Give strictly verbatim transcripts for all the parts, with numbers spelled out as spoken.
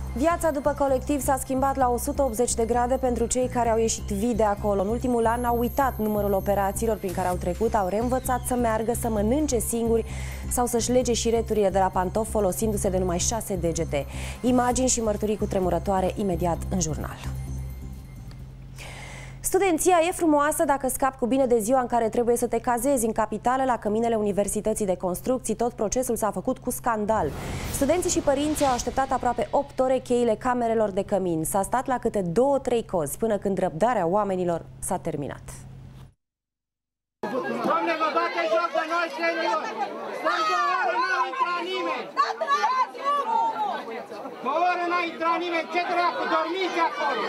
Viața după colectiv s-a schimbat la o sută optzeci de grade pentru cei care au ieșit vii de acolo. În ultimul an au uitat numărul operațiilor prin care au trecut, au reînvățat să meargă, să mănânce singuri sau să-și lege șireturile de la pantofi folosindu-se de numai șase degete. Imagini și mărturii cutremurătoare imediat în jurnal. Studenția e frumoasă dacă scapi cu bine de ziua în care trebuie să te cazezi. În capitală, la căminele Universității de Construcții, tot procesul s-a făcut cu scandal. Studenții și părinții au așteptat aproape opt ore cheile camerelor de cămin. S-a stat la câte două-trei cozi până când răbdarea oamenilor s-a terminat. Doamne, vă bate joc de noi, senior! Stăm de o oră, n-a intrat nimeni! De o oră n-a intrat nimeni! Ce dracu, dormiți acolo!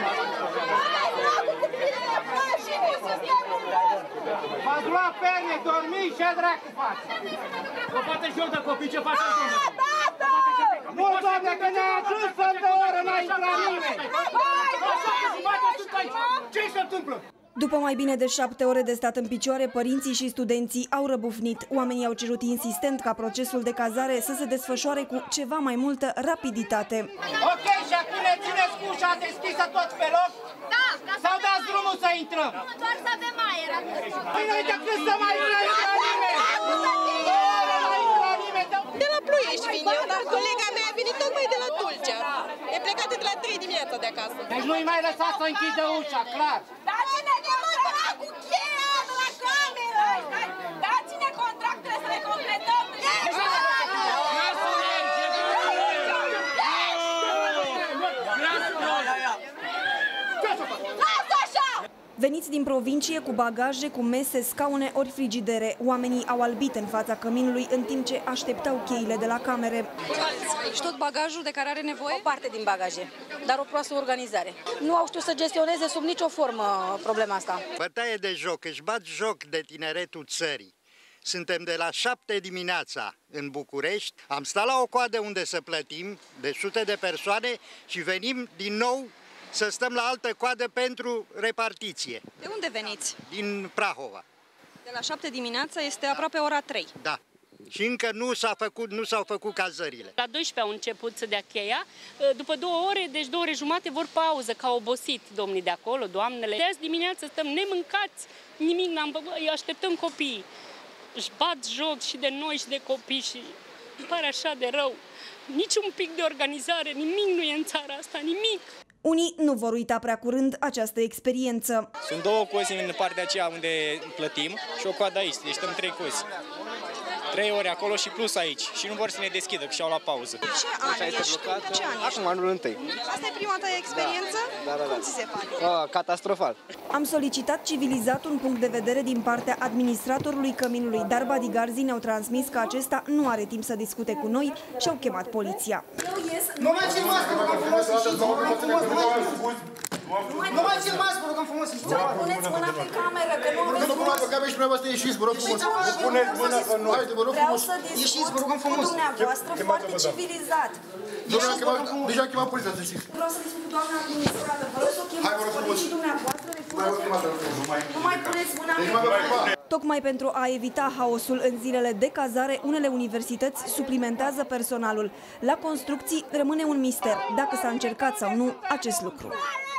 V-ați luat perne, dormiți, ce dracu faci? Vă bate joc de copii, ce faceți, domnule? Nu, doamne, că ne-a ajuns să de o oră n-a intrat nimeni! Ce se întâmplă? După mai bine de șapte ore de stat în picioare, părinții și studenții au răbufnit. Oamenii au cerut insistent ca procesul de cazare să se desfășoare cu ceva mai multă rapiditate. Ok, și acum ne țineți cu ușa deschisă toți pe loc? Da! Sau dați drumul să intrăm? Nu, doar să avem aer. Bine, decât să mai intră nimeni! De la Ploiești vin eu, dar colega mea a venit tocmai de la Tulcea. E plecată de la trei dimineața de acasă. Deci nu-i mai lăsați să închidă ușa, clar. Dați-ne contract cu cheia de la cameră! Dați-ne contractele să le completăm! Veniți din provincie cu bagaje, cu mese, scaune ori frigidere. Oamenii au albit în fața căminului în timp ce așteptau cheile de la camere. Și tot bagajul de care are nevoie? O parte din bagaje, dar o proastă organizare. Nu au știut să gestioneze sub nicio formă problema asta. Bătaie de joc, își bat joc de tineretul țării. Suntem de la șapte dimineața în București, am stat la o coadă unde să plătim de sute de persoane și venim din nou să stăm la altă coadă pentru repartiție. De unde veniți? Din Prahova. De la șapte dimineața este aproape ora trei. Da. Și încă nu s-a făcut, nu s-au făcut cazările. La douăsprezece au început să dea cheia. După două ore, deci două ore jumate, vor pauză, că au obosit domnii de acolo, doamnele. De azi dimineață stăm nemâncați, nimic n-am făcut, îi așteptăm copiii. Își bat joc și de noi și de copii și pare așa de rău. Nici un pic de organizare, nimic nu e în țara asta, nimic. Unii nu vor uita prea curând această experiență. Sunt două cozi în partea aceea unde plătim și o coadă aici, deci stăm trei cozi. Trei ore acolo și plus aici și nu vor să ne deschidă, că și-au la pauză. Ce an ești? Ce an ești? Acum, anul întâi. Asta e prima ta experiență? Da, da, da. Cum ți se pare? A, catastrofal. Am solicitat civilizat un punct de vedere din partea administratorului căminului, dar bodyguards ne-au transmis că acesta nu are timp să discute cu noi și au chemat poliția. Nu mai țin mască, rugăm frumos, ieșiți! Nu mai țin mască, rugăm frumos, ieșiți! Puneți mâna pe cameră, că nu aveți mâna pe cameră și dumneavoastră ieșiți, vă rog frumos! Puneți mâna pe noi! Haide, vă rog frumos! Ieșiți, vă rugăm frumos! dumneavoastră foarte civilizat. Deja am chemat poliția, să știți! Vreau să discut cu doamna administrator, vă rog să o chemați și dumneavoastră, nu mai puneți mâna pe cameră. Tocmai pentru a evita haosul în zilele de cazare, unele universități suplimentează personalul. La construcții rămâne un mister dacă s-a încercat sau nu acest lucru.